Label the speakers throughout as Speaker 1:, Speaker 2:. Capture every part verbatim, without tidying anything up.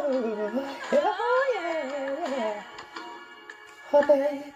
Speaker 1: oh yeah. Oh babe,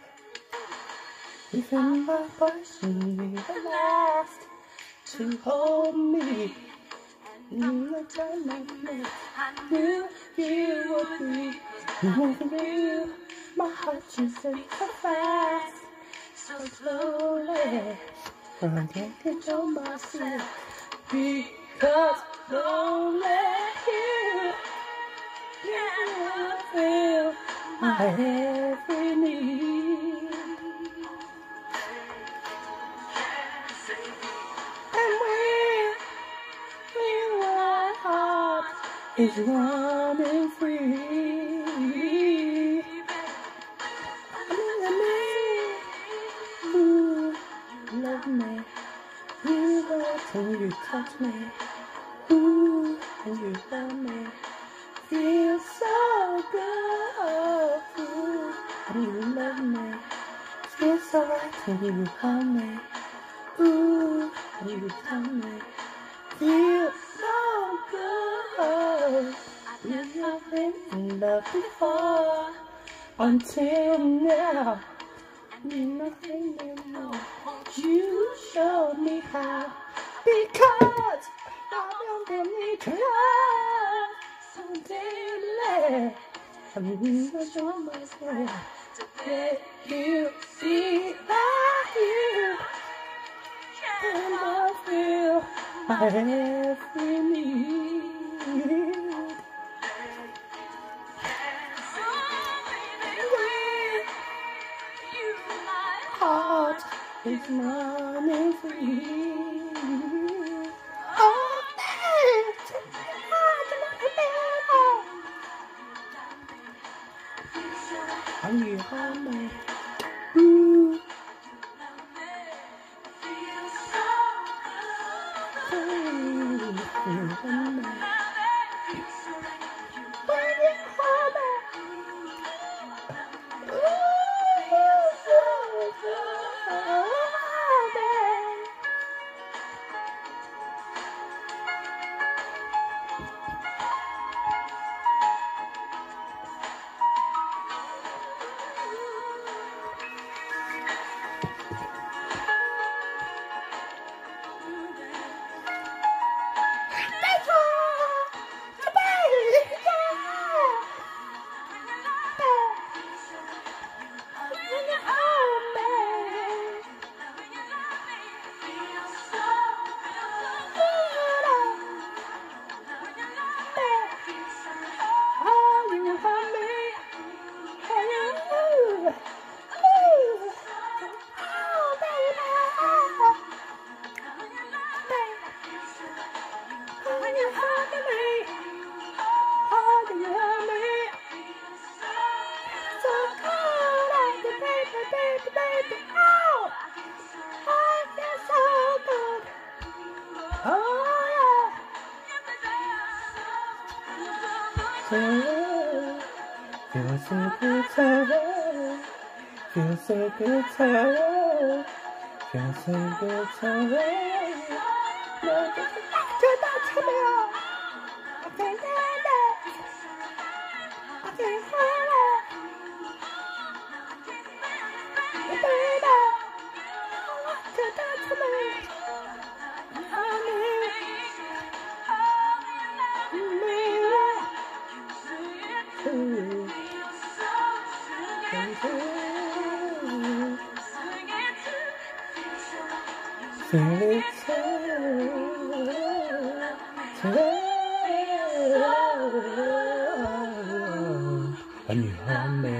Speaker 1: even my voice need the last to hold me. In the time of me, I knew you would be. Moving you, my heart just beats so fast, so slowly. I can't control myself because lonely you, you feel my every need. And when my heart is running free, ooh, love me, you love when you touch me, ooh, and you love me, feel so good, ooh, and you love me, feels so right when you hold me, ooh, and you love me, feel so good. We've not been in love before until now. Nothing anymore. You showed me how, because I don't need to love so dearly. I'm gonna show myself to let you see that you and I feel my every need. Heart is running free. Oh, man, and you hold me. Ooh. Feels so good to feels so good to feels so good to no, do that to me. I can't stand it. I can't stand it. Baby, do that to me. Feel it too, and you hold me.